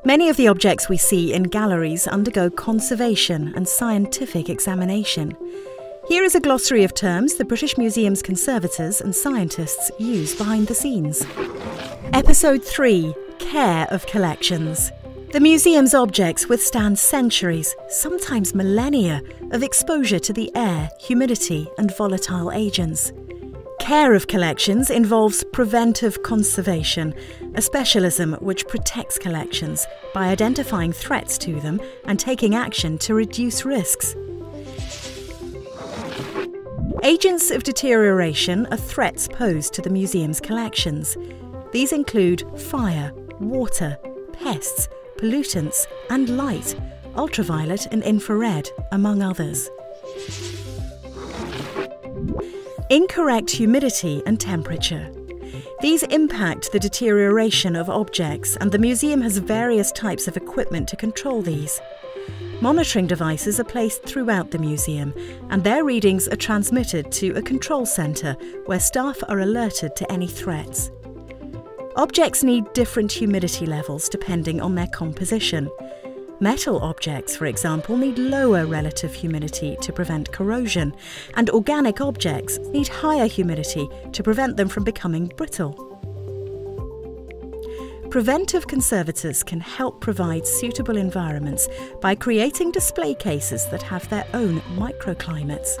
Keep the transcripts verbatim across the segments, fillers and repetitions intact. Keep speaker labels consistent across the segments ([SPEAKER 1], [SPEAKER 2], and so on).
[SPEAKER 1] Many of the objects we see in galleries undergo conservation and scientific examination. Here is a glossary of terms the British Museum's conservators and scientists use behind the scenes. Episode three. Care of collections. The museum's objects withstand centuries, sometimes millennia, of exposure to the air, humidity and volatile agents. Care of collections involves preventive conservation, a specialism which protects collections by identifying threats to them and taking action to reduce risks. Agents of deterioration are threats posed to the museum's collections. These include fire, water, pests, pollutants and light, ultraviolet and infrared, among others. Incorrect humidity and temperature. These impact the deterioration of objects, and the museum has various types of equipment to control these. Monitoring devices are placed throughout the museum, and their readings are transmitted to a control centre where staff are alerted to any threats. Objects need different humidity levels depending on their composition. Metal objects, for example, need lower relative humidity to prevent corrosion, and organic objects need higher humidity to prevent them from becoming brittle. Preventive conservators can help provide suitable environments by creating display cases that have their own microclimates.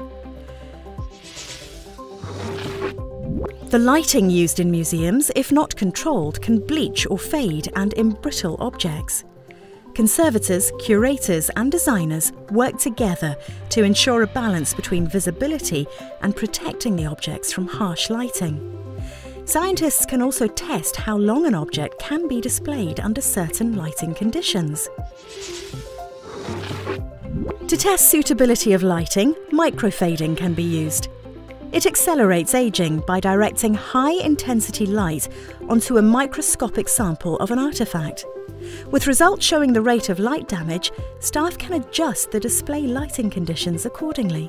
[SPEAKER 1] The lighting used in museums, if not controlled, can bleach or fade and embrittle objects. Conservators, curators and designers work together to ensure a balance between visibility and protecting the objects from harsh lighting. Scientists can also test how long an object can be displayed under certain lighting conditions. To test suitability of lighting, microfading can be used. It accelerates aging by directing high-intensity light onto a microscopic sample of an artefact. With results showing the rate of light damage, staff can adjust the display lighting conditions accordingly.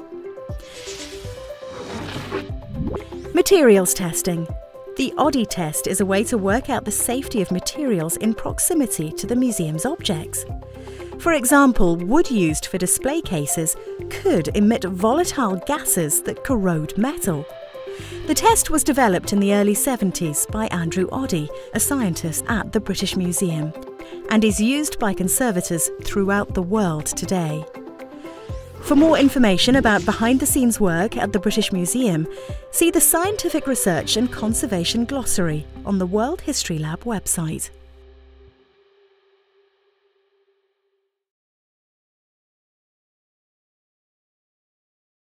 [SPEAKER 1] Materials testing. The O D I test is a way to work out the safety of materials in proximity to the museum's objects. For example, wood used for display cases could emit volatile gases that corrode metal. The test was developed in the early seventies by Andrew Oddy, a scientist at the British Museum, and is used by conservators throughout the world today. For more information about behind-the-scenes work at the British Museum, see the Scientific Research and Conservation Glossary on the World History Lab website.